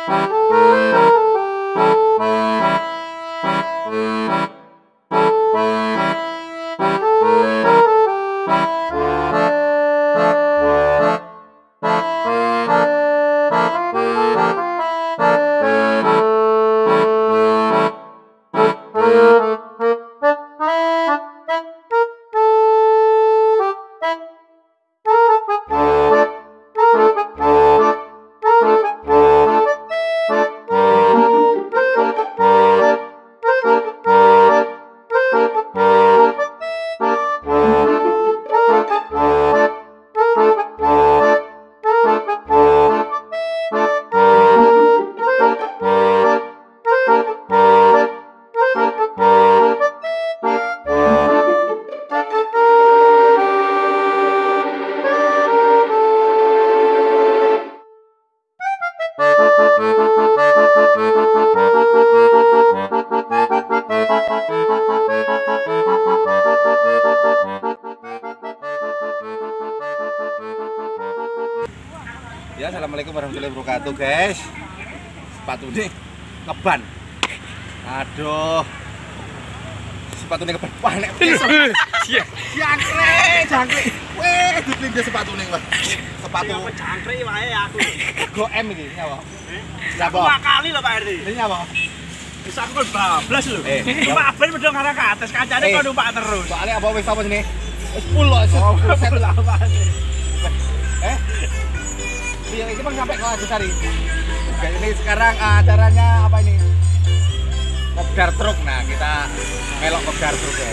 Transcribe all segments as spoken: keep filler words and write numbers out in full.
Ya, assalamualaikum warahmatullahi wabarakatuh, guys. Sepatu ini ngeban. Aduh, sepatu ini ngeban. Wah, nek Iya. jangkrik, jangkrik. Weh, dipindah sepatu ini, Mas. Sepatu jangkrik wae aku. Go M iki, nyawa. Aku dua kali lho Pak R T. Ini nyawa. Wis aku kon bablas lho. Eh, Numpak ben medhong arah ke atas, kancane kok numpak terus. Soalnya apa wis apa sini? Wis full loh, set apa Eh? Iya, ini Bang sampai ke Lagosari. Oke, ini sekarang uh, acaranya apa ini? Kopdar truk. Nah, kita melok kopdar truk ya.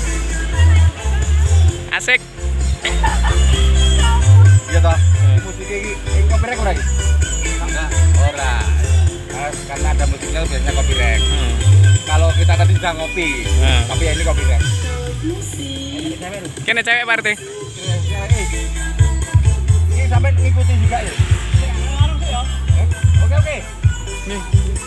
Asik. Iya toh. Musik ini ini copyright ora iki? Enggak, ora. Nah, karena ada musiknya biasanya copyright. Hmm. Kalau kita tadi sudah ngopi, hmm. tapi ya ini copyright. Kene cewek Pak R T. Ini sampai ngikuti juga ya? Oke oke. Nih.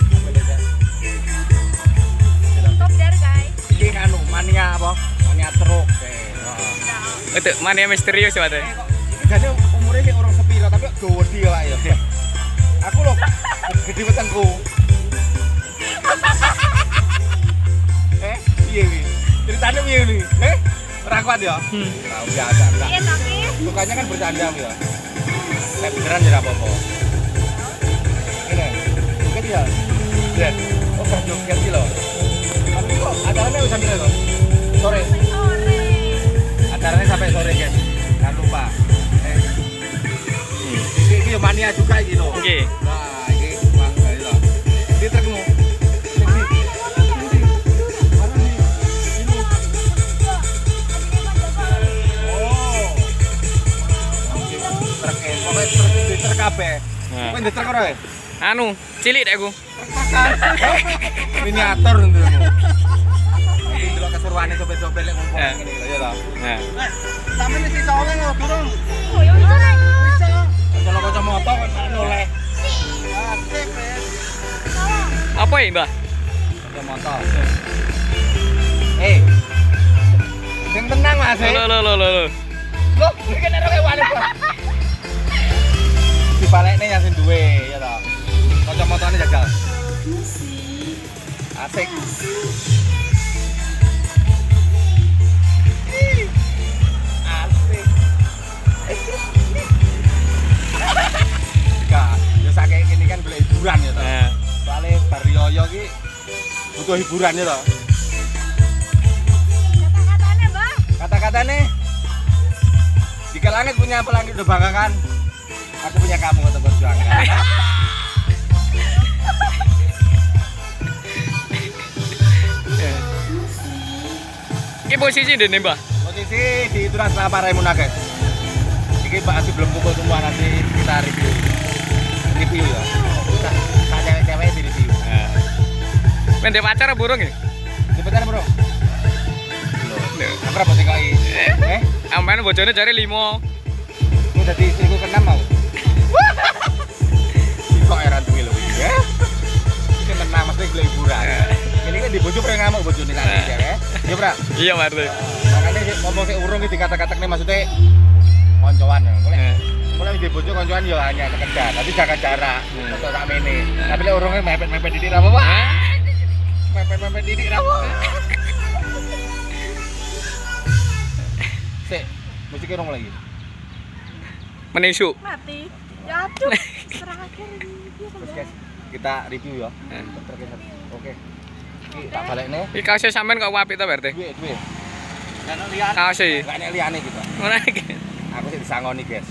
Kopdar guys. Ini anu mania apa? Mania truk. Itu mania misterius Pak R T. Jadi umurnya kayak orang sepira tapi gawe dia lah ya. Aku loh gede wetengku. Eh, piye iki? Ceritanya piye ini? Eh? Ora kuat ya? Hmm. Nah, biasa enggak. Iya, tapi Sukanya kan bercanda ya. Nek beneran ya apa-apa. Ini. Joget ya. Lihat. Oh, pas joget iki loh. Tapi kok acaranya udah sampai loh. Sore. sore. Acaranya sampai sore, guys. Jangan lupa. Eh. Iki iki mania juga iki loh. Nggih. Nah, iki Bang iki loh. Di trukmu. Kabeh. Kowe ndetrek ora wae? Anu, cilik dek aku. Miniatur ndromu. Iki delok keseruane sopir-sopir lek ngumpul ngene lho ya toh. Nah. Sampeyan iki soalnya lho durung. Oh, ya bisa naik. Bisa. Kalau kacamata kok noleh. Asik, Mas. Apa ya, Mbah? Kacamata. Eh. Sing tenang, Mas. Lho lho lho lho. Loh, iki nek ora wani. Dibalekne yang sing duwe ya toh. Kacamatane jagal. Asik. Asik. Enggak, ya saking gini kan boleh hiburan ya toh. Nah. Soale Barioyo iki butuh hiburan ya toh. Kata-katanya, Bang. Kata-katane jika langit punya pelangi udah banggakan, aku punya kamu untuk perjuangan. Ini posisi di Mbah. Posisi di Transnapa Raimuna, guys. Ini masih belum kumpul semua, nanti kita review. Review ya. Kita cewek-cewek di review. Nah. Mendek pacar burung ya? Di pacar bro. Loh, berapa sih kau ini? Eh? Aman bojone jare lima. Ini udah di istriku keenam mau. Kok era duwe lho iki ya. Iki tenang mesti golek hiburan. Ini kan di bojo pengen ngamuk bojone kan ya. Ya, Bra. Iya, Pak R T. Makanya ngomong sik urung iki dikata-katakne maksudnya koncoan ya. Golek Mulai di bojo koncoan ya hanya sekedar, tapi jaga jarak. Untuk sak mene. Tapi lek urunge mepet-mepet didik ra apa-apa. Mepet-mepet didik ra apa. Sik, musik rong lagi. Menisu. Mati. Ya aduh. Serang akhir ini. Terus guys, kita review ya. Oke. Iki tak balekne. Iki kaosnya sampean kok apik to, Pak R T? Duwe, duwe. Dan lihat Kaosnya. Enggak nek liyane gitu. Ora iki. Aku sih disangoni, guys.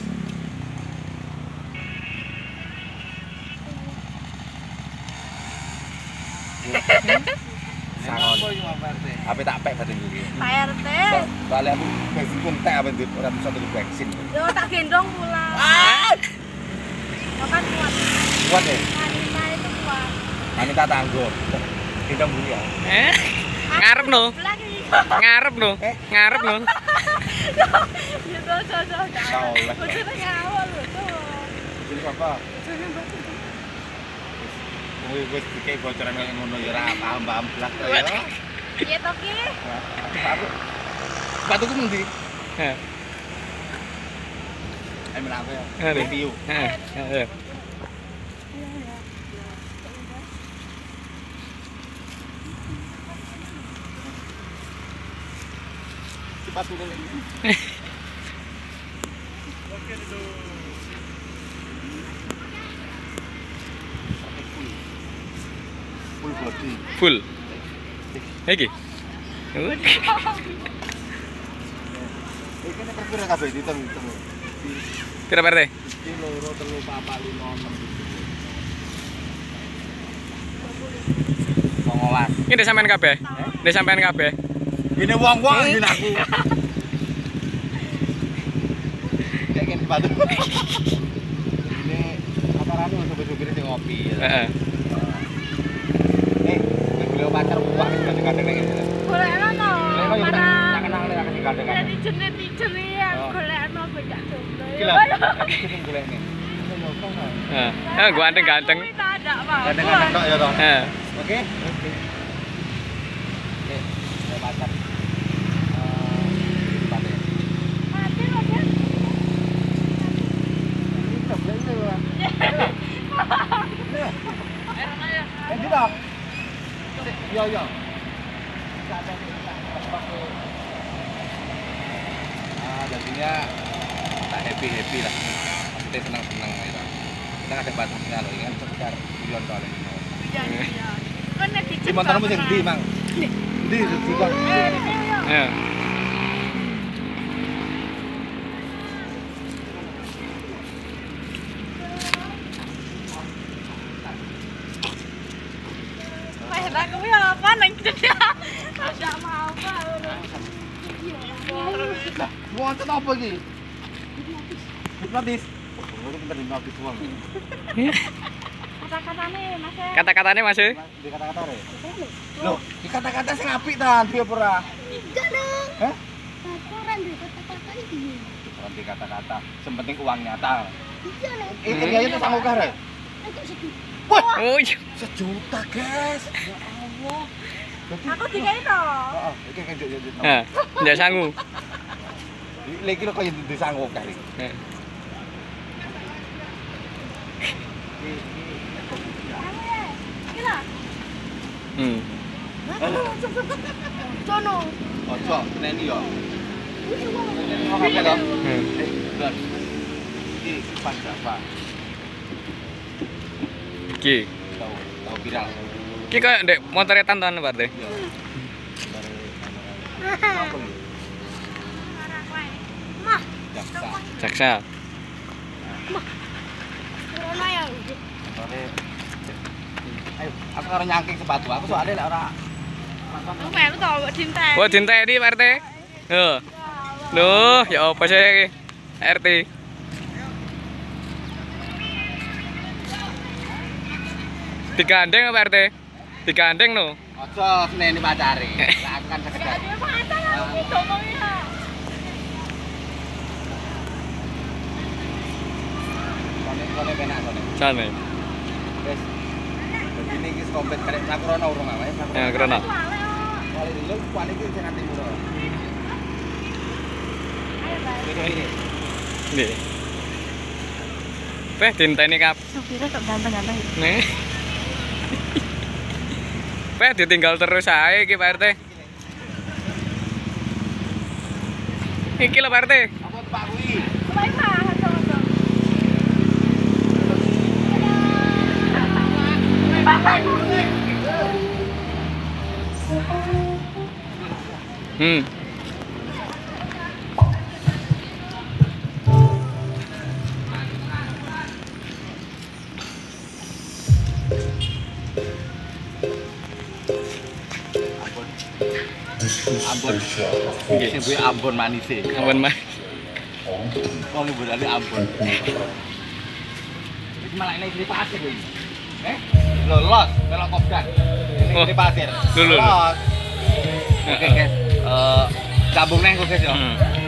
Sangoni. Apa tak pek batin dulu. Pak R T. Soalnya aku bensin pun tak apa ndut ora bisa tuku bensin. Yo tak gendong pulang. Ah. Yo kan kuat. Kuat deh. Wanita itu kuat. Wanita tangguh. Kita dulu ya. Eh? Ngarep no. Lagi. Ngarep no. Eh? Ngarep no. Ya do do do. Salah. Bojone ngawur lho tuh. Jadi apa? Wih, wis dikei bocoran kayak ngono ya ora paham-paham blas to ya. Iya to ki. Aku sepatuku ndi? Heeh. Ayo menapa ya? Heeh. Review. Heeh. Heeh. Sepatu ini. Full body. Full. Iki. Iki nek perkira kabeh ditem-tem. Pira Pak R T? Iki loro telu papat lima enam Songolas. Ini udah sampean kabeh. Udah sampean kabeh. Ini wong-wong ngene aku. Kayak gini sepatu. Ini apa rame supir-supir sing ngopi. Heeh. Eh, beliau pacar buak kadang-kadang nek ngene. Golekno to. Lek yo tak Para kenal nek kadang-kadang. netizen-netizen yang golekno banyak jomblo. Gila. Sing golekne. Heeh. Eh, ganteng-ganteng. Tak ada apa. Kadang-kadang tok ya toh. Heeh. Oke. Oke. Oke, saya pacar. Eh, sepatu. Mati loh ya. Ini sebelah ini loh. Eh, di bawah. Yo yo. Ah, jadinya tak happy happy lah. Maksudnya senang senang gitu. Kita ada batasnya loh, ini kan sekitar miliar dolar. Iya iya. Kan netizen. Di motormu sing ndi, Mang? Ndi di kon. Heeh. Wah, aku ya apa nang cedak. Ada mau apa lho. Lah, wonten apa iki? Hipnotis. Oh, pinter hipnotis wong. Kata-katane Mas. Kata-katanya Mas. Di kata-kata re. Loh, di kata-kata sing apik ta, dia ora. Tidak dong. Hah? Laporan deh kata-kata ini. Nanti kata-kata, yang penting uang nyata. Iya nih. Ini dia itu sanggup kare. Aku sedih. Wah, Oh iya. sejuta, guys. Ya Allah. Berarti Aku dikai to. Heeh, iki kan juk juk. Heeh. Ndak sangu. Lagi lo kaya disanggup kare. Heeh. Gila. Hmm. Sono. Ojo, neni yo. Neni mau apa to? Hmm. Eh, Don. Iki pas apa? Iki. Tahu, tahu viral. Iki koyo ndek motore tonton Pak R T. Iya. Apa iki? Mah, Jaksa. Jaksa. corona ya. Sore. Ayo, aku karo nyangking sepatu. Aku soalnya lek ora Aku melu to mbok dintek. Oh, dinteni Pak R T. Heeh. Loh, ya apa sih iki? R T. Digandeng Pak R T. Digandeng no. Ojo seneni pacare. Lah aku kan sekedar. Dia mata aku ngomong ya. Kone-kone penak kone. Jane. Wes. Dadi ini iki kompet karek sakrono urung ae. Ya, krana. Kali dulu kuali iki sing ati muro. Ayo, Bang. Ini ini. Nggih. Kabeh dinteni kap. Supirnya kok ganteng-ganteng. Nih. Pe ditinggal terus ae iki Pak R T. Iki lho Pak R T. Apa Pak kuwi? Baik lah, halo-halo. Hmm. Ambon. Sing kuwi Ambon manis e. Ampun Mas. Wong ibune Ambon. Iki malah ini di pasir kuwi. Eh? Lolos melok Kopdan. Ini Oh. di pasir. Lho, lho, lho. Lolos. Oke, guys. Eh, sambung neng guys ya. Hmm.